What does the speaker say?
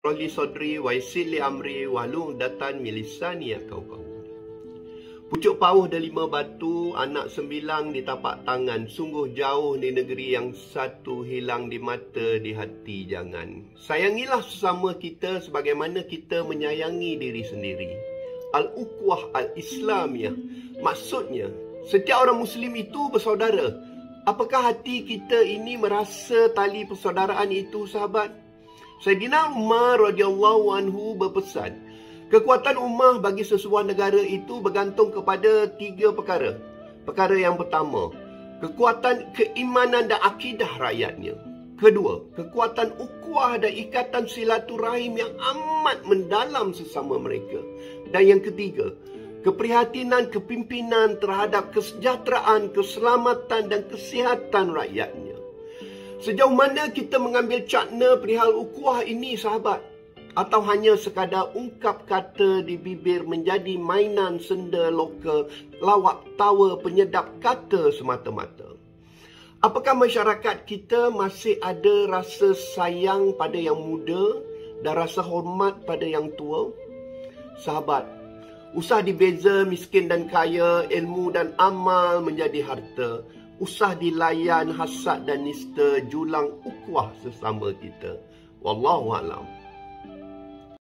li sadri wa yassir li amri wahlul 'uqdatan min lisani yafqahu. Pucuk pauh dan 5 batu, anak 9 di tapak tangan. Sungguh jauh di negeri yang satu, hilang di mata, di hati jangan. Sayangilah sesama kita sebagaimana kita menyayangi diri sendiri. Al-Ukhwah Al-Islamiyah. Maksudnya, setiap orang Muslim itu bersaudara. Apakah hati kita ini merasa tali persaudaraan itu, sahabat? Sayyidina Umar radhiyallahu anhu berpesan, kekuatan ummah bagi sesebuah negara itu bergantung kepada 3 perkara. Perkara yang pertama, kekuatan keimanan dan akidah rakyatnya. Kedua, kekuatan ukhuwah dan ikatan silaturahim yang amat mendalam sesama mereka. Dan yang ketiga, keprihatinan kepimpinan terhadap kesejahteraan, keselamatan dan kesihatan rakyatnya. Sejauh mana kita mengambil cakna perihal ukhuwah ini, sahabat? Atau hanya sekadar ungkap kata di bibir menjadi mainan senda lokal, lawak tawa penyedap kata semata-mata? Apakah masyarakat kita masih ada rasa sayang pada yang muda dan rasa hormat pada yang tua? Sahabat, usah dibeza miskin dan kaya, ilmu dan amal menjadi harta. Usah dilayan hasad dan nista, julang ukhuwah sesama kita. Wallahu a'lam.